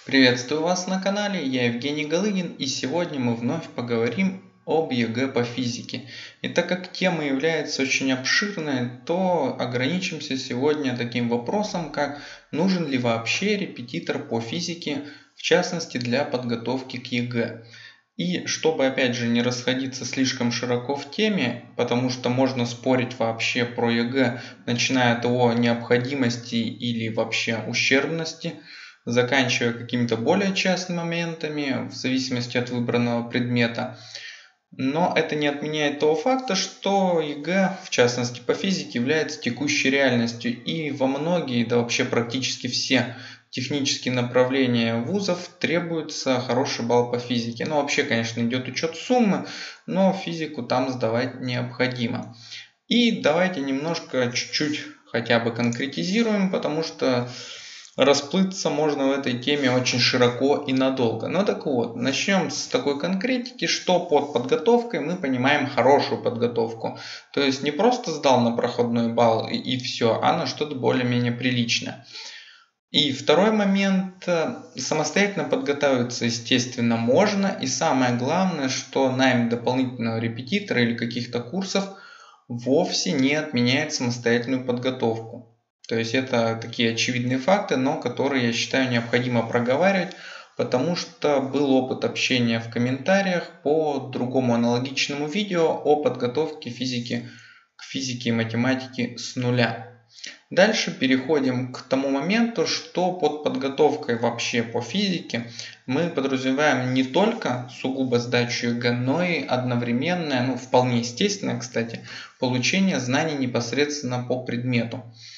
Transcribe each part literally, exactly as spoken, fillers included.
Приветствую вас на канале, я Евгений Галыгин, и сегодня мы вновь поговорим об ЕГЭ по физике. И так как тема является очень обширной, то ограничимся сегодня таким вопросом, как нужен ли вообще репетитор по физике, в частности для подготовки к ЕГЭ. И чтобы опять же не расходиться слишком широко в теме, потому что можно спорить вообще про ЕГЭ, начиная от его необходимости или вообще ущербности, заканчивая какими-то более частными моментами, в зависимости от выбранного предмета. Но это не отменяет того факта, что ЕГЭ, в частности по физике, является текущей реальностью. И во многие, да вообще практически все технические направления вузов требуется хороший балл по физике. Ну вообще, конечно, идет учет суммы, но физику там сдавать необходимо. И давайте немножко, чуть-чуть хотя бы конкретизируем, потому что расплыться можно в этой теме очень широко и надолго. Ну так вот, начнем с такой конкретики, что под подготовкой мы понимаем хорошую подготовку. То есть не просто сдал на проходной балл и, и все, а на что-то более-менее приличное. И второй момент, самостоятельно подготовиться, естественно, можно. И самое главное, что найм дополнительного репетитора или каких-то курсов вовсе не отменяет самостоятельную подготовку. То есть это такие очевидные факты, но которые, я считаю, необходимо проговаривать, потому что был опыт общения в комментариях по другому аналогичному видео о подготовке физики к физике и математике с нуля. Дальше переходим к тому моменту, что под подготовкой вообще по физике мы подразумеваем не только сугубо сдачу ЕГЭ, но и одновременное, ну вполне естественное, кстати, получение знаний непосредственно по предмету.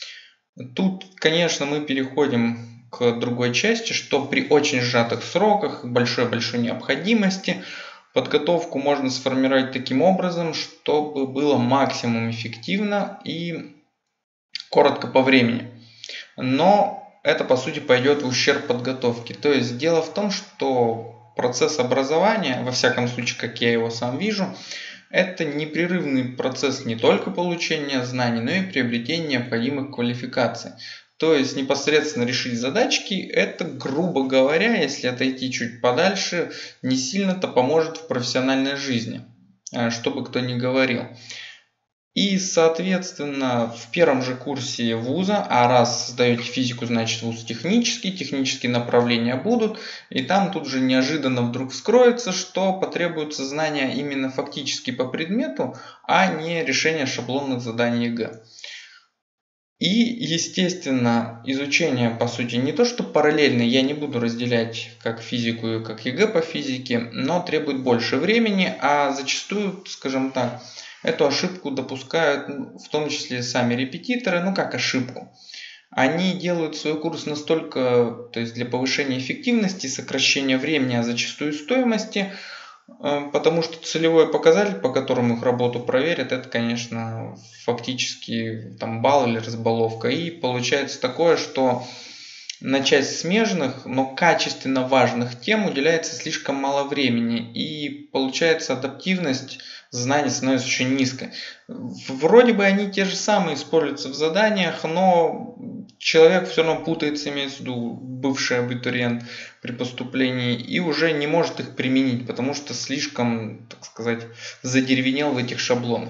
Тут, конечно, мы переходим к другой части, что при очень сжатых сроках, большой-большой необходимости, подготовку можно сформировать таким образом, чтобы было максимум эффективно и коротко по времени. Но это, по сути, пойдет в ущерб подготовки. То есть дело в том, что процесс образования, во всяком случае, как я его сам вижу, это непрерывный процесс не только получения знаний, но и приобретения необходимых квалификаций. То есть непосредственно решить задачки, это, грубо говоря, если отойти чуть подальше, не сильно-то поможет в профессиональной жизни, что бы кто ни говорил. И, соответственно, в первом же курсе вуза, а раз сдаете физику, значит вуз технический, технические направления будут, и там тут же неожиданно вдруг вскроется, что потребуются знания именно фактически по предмету, а не решение шаблонных заданий ЕГЭ. И, естественно, изучение, по сути, не то что параллельно, я не буду разделять как физику и как ЕГЭ по физике, но требует больше времени, а зачастую, скажем так, эту ошибку допускают в том числе сами репетиторы, ну как ошибку. Они делают свой курс настолько, то есть для повышения эффективности, сокращения времени, а зачастую стоимости, потому что целевой показатель, по которому их работу проверят, это, конечно, фактически там балл или разбаловка. И получается такое, что на часть смежных, но качественно важных тем уделяется слишком мало времени. И получается адаптивность знаний становится очень низкой. Вроде бы они те же самые используются в заданиях, но человек все равно путается, имеется в виду бывший абитуриент при поступлении, и уже не может их применить, потому что слишком, так сказать, задеревенел в этих шаблонах.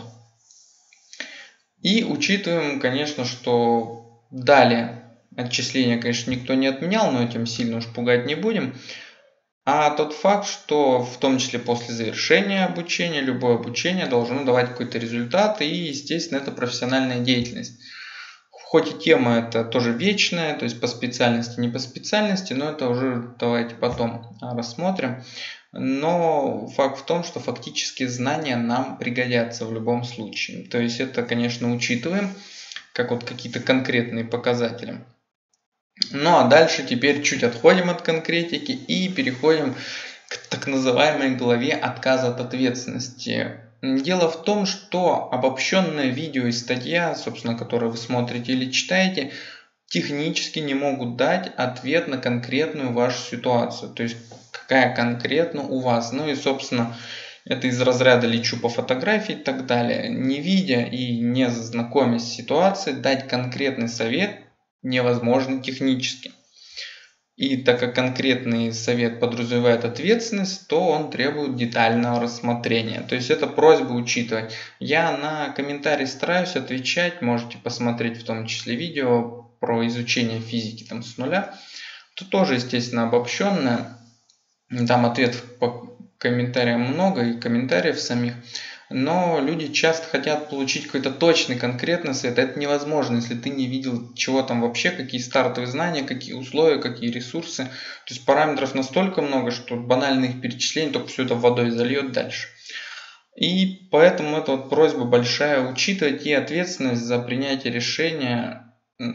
И учитываем, конечно, что далее отчисления, конечно, никто не отменял, но этим сильно уж пугать не будем. А тот факт, что в том числе после завершения обучения, любое обучение должно давать какой-то результат, и, естественно, это профессиональная деятельность. Хоть и тема это тоже вечная, то есть по специальности, не по специальности, но это уже давайте потом рассмотрим. Но факт в том, что фактически знания нам пригодятся в любом случае. То есть это, конечно, учитываем, как вот какие-то конкретные показатели. Ну а дальше теперь чуть отходим от конкретики и переходим к так называемой главе отказа от ответственности. Дело в том, что обобщенное видео и статья, собственно, которые вы смотрите или читаете, технически не могут дать ответ на конкретную вашу ситуацию. То есть какая конкретно у вас. Ну и, собственно, это из разряда лечу по фотографии и так далее. Не видя и не знакомясь с ситуацией, дать конкретный совет невозможно технически. И так как конкретный совет подразумевает ответственность, то он требует детального рассмотрения. То есть это просьба учитывать. Я на комментарии стараюсь отвечать, можете посмотреть в том числе видео про изучение физики там с нуля. Тут тоже, естественно, обобщенное. Там ответов по комментариям много и комментариев самих. Но люди часто хотят получить какой-то точный, конкретный совет. Это невозможно, если ты не видел, чего там вообще, какие стартовые знания, какие условия, какие ресурсы. То есть параметров настолько много, что банальных перечислений только все это водой зальет дальше. И поэтому это вот просьба большая учитывать и ответственность за принятие решения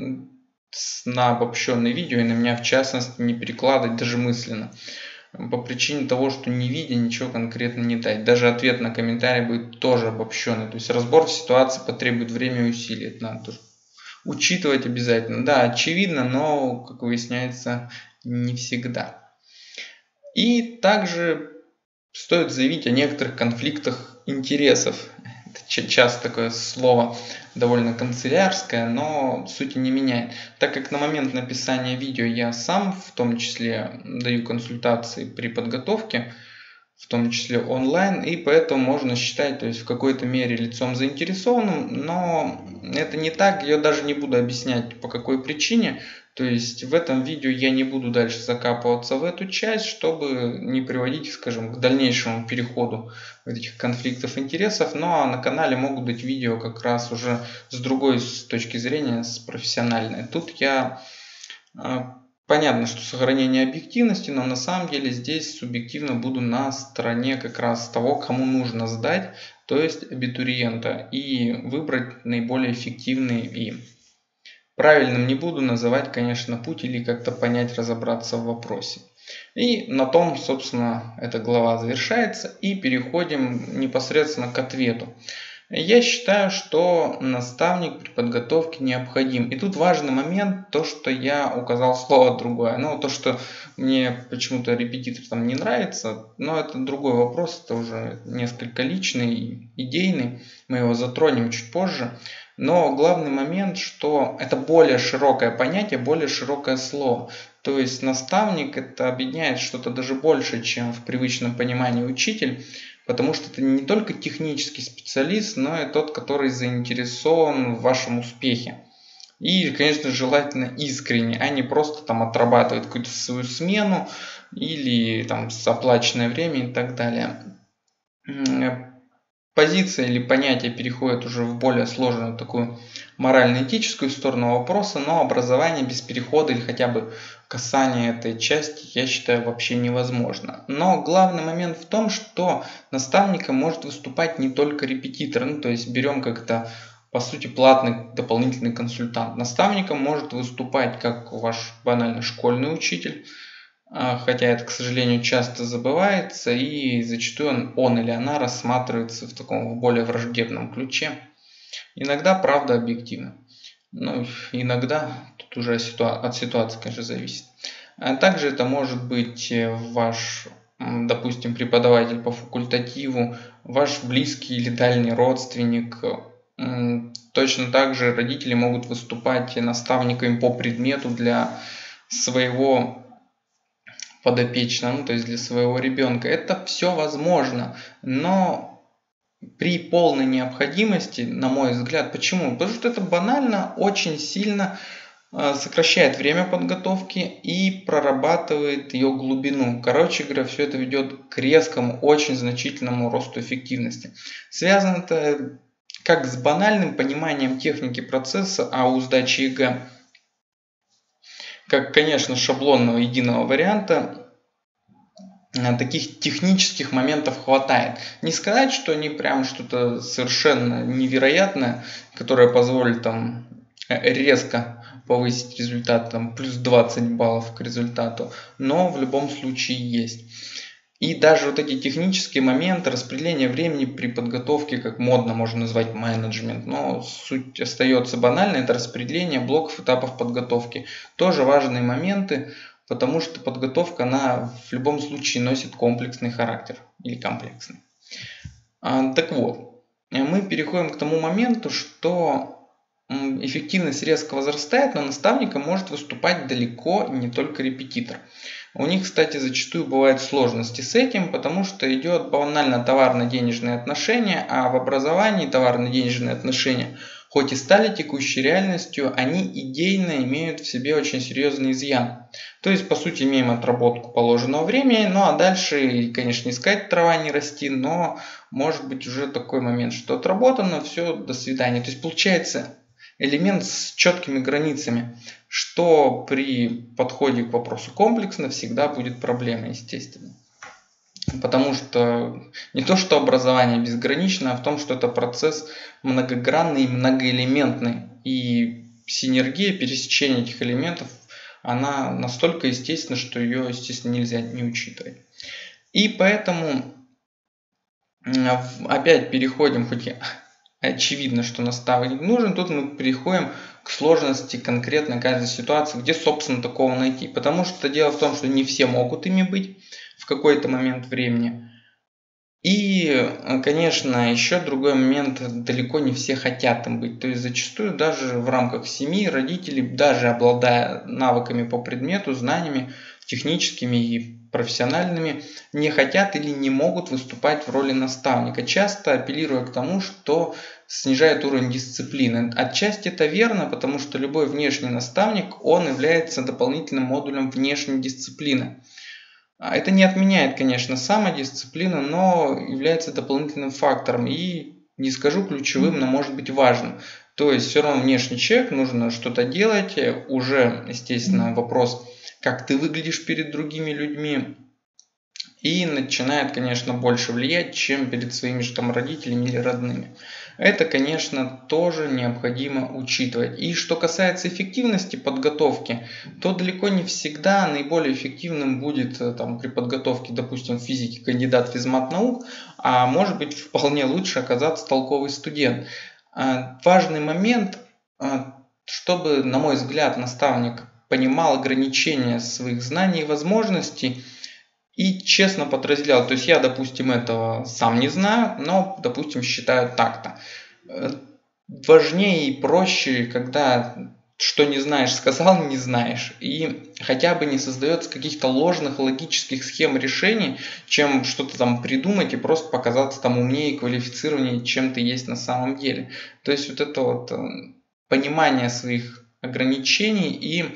на обобщенное видео, и на меня в частности не перекладывать даже мысленно. По причине того, что не видя, ничего конкретно не дать. Даже ответ на комментарий будет тоже обобщенный. То есть разбор ситуации потребует время и усилий. Это надо тоже учитывать обязательно. Да, очевидно, но, как выясняется, не всегда. И также стоит заявить о некоторых конфликтах интересов. Это часто такое слово довольно канцелярское, но сути не меняет. Так как на момент написания видео я сам в том числе даю консультации при подготовке, в том числе онлайн, и поэтому можно считать, то есть в какой-то мере лицом заинтересованным, но это не так, я даже не буду объяснять по какой причине. То есть в этом видео я не буду дальше закапываться в эту часть, чтобы не приводить, скажем, к дальнейшему переходу этих конфликтов интересов. Ну а на канале могут быть видео как раз уже с другой с точки зрения, с профессиональной. Тут я... Понятно, что сохранение объективности, но на самом деле здесь субъективно буду на стороне как раз того, кому нужно сдать, то есть абитуриента, и выбрать наиболее эффективный и правильным не буду называть, конечно, путь или как-то понять, разобраться в вопросе. И на том, собственно, эта глава завершается, и переходим непосредственно к ответу. Я считаю, что наставник при подготовке необходим. И тут важный момент, то, что я указал слово другое. Ну, то, что мне почему-то репетитор там не нравится, но это другой вопрос, это уже несколько личный, идейный. Мы его затронем чуть позже. Но главный момент, что это более широкое понятие, более широкое слово. То есть наставник это объединяет что-то даже больше, чем в привычном понимании учитель. Потому что это не только технический специалист, но и тот, который заинтересован в вашем успехе. И, конечно, желательно искренне, а не просто там отрабатывать какую-то свою смену или там с оплаченное время и так далее. Позиция или понятие переходит уже в более сложную такую морально-этическую сторону вопроса, но образование без перехода или хотя бы касания этой части, я считаю, вообще невозможно. Но главный момент в том, что наставником может выступать не только репетитор, ну, то есть берем как-то, по сути, платный дополнительный консультант. Наставником может выступать как ваш банальный школьный учитель, хотя это, к сожалению, часто забывается, и зачастую он, он или она рассматривается в таком более враждебном ключе. Иногда, правда, объективно. Ну, иногда тут уже от ситуации, конечно, зависит. А также это может быть ваш, допустим, преподаватель по факультативу, ваш близкий или дальний родственник. Точно так же родители могут выступать наставниками по предмету для своего подопечного, ну, то есть для своего ребенка. Это все возможно, но при полной необходимости, на мой взгляд. Почему? Потому что это банально очень сильно сокращает время подготовки и прорабатывает ее глубину. Короче говоря, все это ведет к резкому, очень значительному росту эффективности. Связано это как с банальным пониманием техники процесса, а у сдачи ЕГЭ, как, конечно, шаблонного единого варианта, таких технических моментов хватает. Не сказать, что они прям что-то совершенно невероятное, которое позволит там резко повысить результат, там плюс двадцать баллов к результату, но в любом случае есть. И даже вот эти технические моменты, распределение времени при подготовке, как модно можно назвать менеджмент, но суть остается банальной, это распределение блоков, этапов подготовки. Тоже важные моменты, потому что подготовка, она в любом случае носит комплексный характер или комплексный. Так вот, мы переходим к тому моменту, что эффективность резко возрастает, но наставником может выступать далеко не только репетитор. У них, кстати, зачастую бывают сложности с этим, потому что идет банально товарно-денежные отношения, а в образовании товарно-денежные отношения, хоть и стали текущей реальностью, они идейно имеют в себе очень серьезный изъян. То есть, по сути, имеем отработку положенного времени, ну а дальше, конечно, не сказать трава не расти, но может быть уже такой момент, что отработано, все, до свидания. То есть, получается элемент с четкими границами, что при подходе к вопросу комплексно всегда будет проблема, естественно. Потому что не то, что образование безгранично, а в том, что это процесс многогранный и многоэлементный. И синергия, пересечение этих элементов, она настолько естественна, что ее, естественно, нельзя не учитывать. И поэтому опять переходим, хоть и очевидно, что наставник нужен, тут мы переходим к сложности конкретно каждой ситуации, где, собственно, такого найти. Потому что дело в том, что не все могут ими быть в какой-то момент времени. И, конечно, еще другой момент, далеко не все хотят им быть. То есть зачастую даже в рамках семьи родители, даже обладая навыками по предмету, знаниями техническими и профессиональными, не хотят или не могут выступать в роли наставника, часто апеллируя к тому, что снижает уровень дисциплины. Отчасти это верно, потому что любой внешний наставник, он является дополнительным модулем внешней дисциплины. Это не отменяет, конечно, самодисциплину, но является дополнительным фактором и, не скажу ключевым, но может быть важным. То есть все равно внешний человек, нужно что-то делать, уже, естественно, вопрос, как ты выглядишь перед другими людьми, и начинает, конечно, больше влиять, чем перед своими же там родителями или родными. Это, конечно, тоже необходимо учитывать. И что касается эффективности подготовки, то далеко не всегда наиболее эффективным будет там, при подготовке, допустим, физики кандидат физмат-наук, а может быть вполне лучше оказаться толковый студент. Важный момент, чтобы, на мой взгляд, наставник понимал ограничения своих знаний и возможностей, и честно подразделял. То есть я, допустим, этого сам не знаю, но, допустим, считаю так-то. Важнее и проще, когда что не знаешь, сказал не знаешь. И хотя бы не создается каких-то ложных логических схем решений, чем что-то там придумать и просто показаться там умнее и квалифицированнее, чем ты есть на самом деле. То есть вот это вот понимание своих ограничений и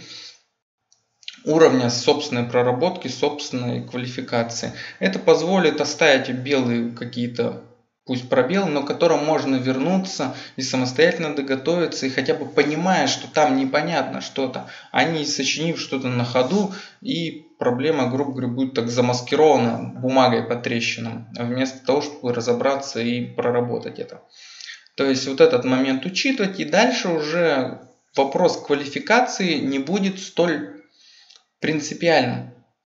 уровня собственной проработки, собственной квалификации. Это позволит оставить белые какие-то, пусть пробелы, но к которым можно вернуться и самостоятельно доготовиться, и хотя бы понимая, что там непонятно что-то, а не сочинив что-то на ходу, и проблема, грубо говоря, будет так замаскирована бумагой по трещинам, вместо того, чтобы разобраться и проработать это. То есть вот этот момент учитывать, и дальше уже вопрос квалификации не будет столь принципиально.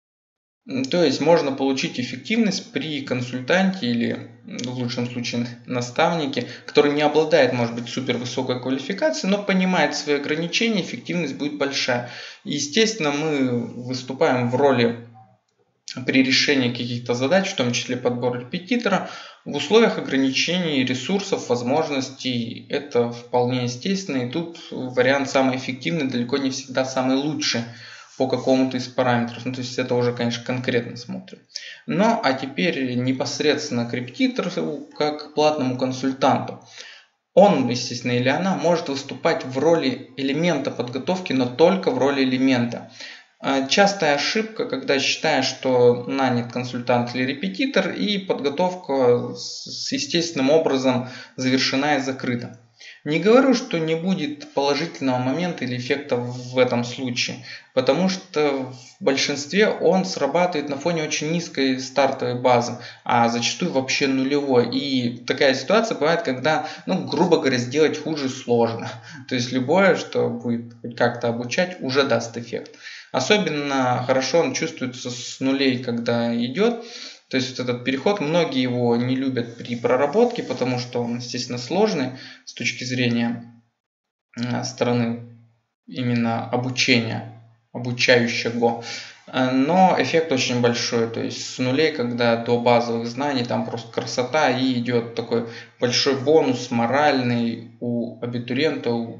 То есть можно получить эффективность при консультанте или в лучшем случае наставнике, который не обладает, может быть, супер высокой квалификацией, но понимает свои ограничения, эффективность будет большая. Естественно, мы выступаем в роли при решении каких-то задач, в том числе подбор репетитора, в условиях ограничений ресурсов, возможностей. Это вполне естественно, и тут вариант самый эффективный далеко не всегда самый лучший по какому-то из параметров. Ну, то есть это уже, конечно, конкретно смотрим. Ну, а теперь непосредственно к репетитору, как к платному консультанту. Он, естественно, или она может выступать в роли элемента подготовки, но только в роли элемента. Частая ошибка, когда считаешь, что нанят консультант или репетитор, и подготовка с естественным образом завершена и закрыта. Не говорю, что не будет положительного момента или эффекта в этом случае, потому что в большинстве он срабатывает на фоне очень низкой стартовой базы, а зачастую вообще нулевой. И такая ситуация бывает, когда, ну, грубо говоря, сделать хуже сложно. То есть любое, что будет хоть как-то обучать, уже даст эффект. Особенно хорошо он чувствуется с нулей, когда идет. То есть вот этот переход, многие его не любят при проработке, потому что он, естественно, сложный с точки зрения стороны именно обучения, обучающего. Но эффект очень большой, то есть с нулей, когда до базовых знаний, там просто красота, и идет такой большой бонус моральный у абитуриента, у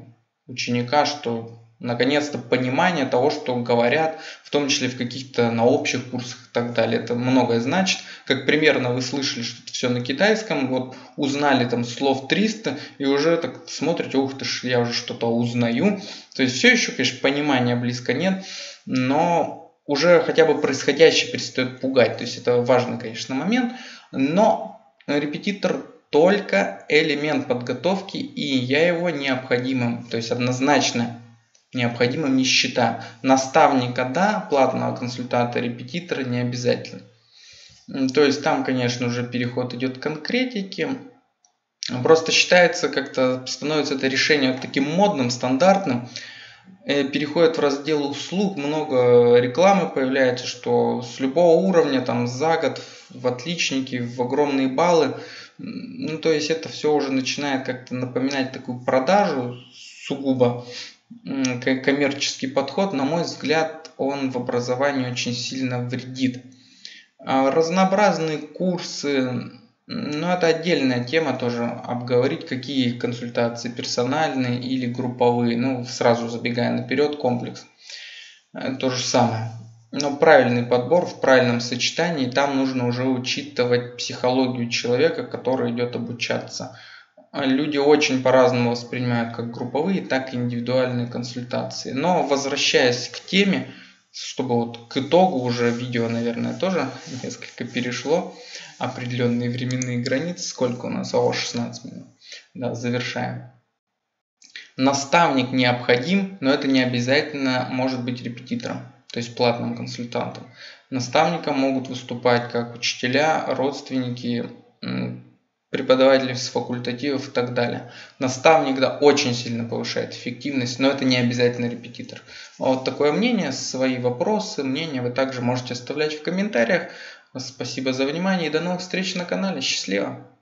ученика, что наконец-то понимание того, что говорят, в том числе в каких-то на общих курсах и так далее. Это многое значит. Как примерно вы слышали, что это все на китайском, вот узнали там слов триста и уже так смотрите, ух ты ж, я уже что-то узнаю. То есть все еще, конечно, понимания близко нет, но уже хотя бы происходящее перестает пугать. То есть это важный, конечно, момент, но репетитор только элемент подготовки, и я его необходимым, то есть однозначно необходимым не считаю. Наставника да, платного консультанта, репетитора не обязательно. То есть там, конечно, уже переход идет к конкретике. Просто считается, как-то становится это решение вот таким модным, стандартным. Переходит в раздел услуг, много рекламы появляется, что с любого уровня, там за год в отличники, в огромные баллы. Ну, то есть это все уже начинает как-то напоминать такую продажу сугубо. Коммерческий подход, на мой взгляд, он в образовании очень сильно вредит. Разнообразные курсы, ну это отдельная тема тоже, обговорить, какие консультации персональные или групповые, ну сразу забегая наперед, комплекс. То же самое. Но правильный подбор в правильном сочетании, там нужно уже учитывать психологию человека, который идет обучаться. Люди очень по-разному воспринимают как групповые, так и индивидуальные консультации. Но возвращаясь к теме, чтобы вот к итогу уже видео, наверное, тоже несколько перешло, определенные временные границы, сколько у нас, о, шестнадцать минут, да, завершаем. Наставник необходим, но это не обязательно может быть репетитором, то есть платным консультантом. Наставником могут выступать как учителя, родственники, преподаватели с факультативов и так далее. Наставник, да, очень сильно повышает эффективность, но это не обязательно репетитор. Вот такое мнение, свои вопросы, мнения вы также можете оставлять в комментариях. Спасибо за внимание и до новых встреч на канале. Счастливо!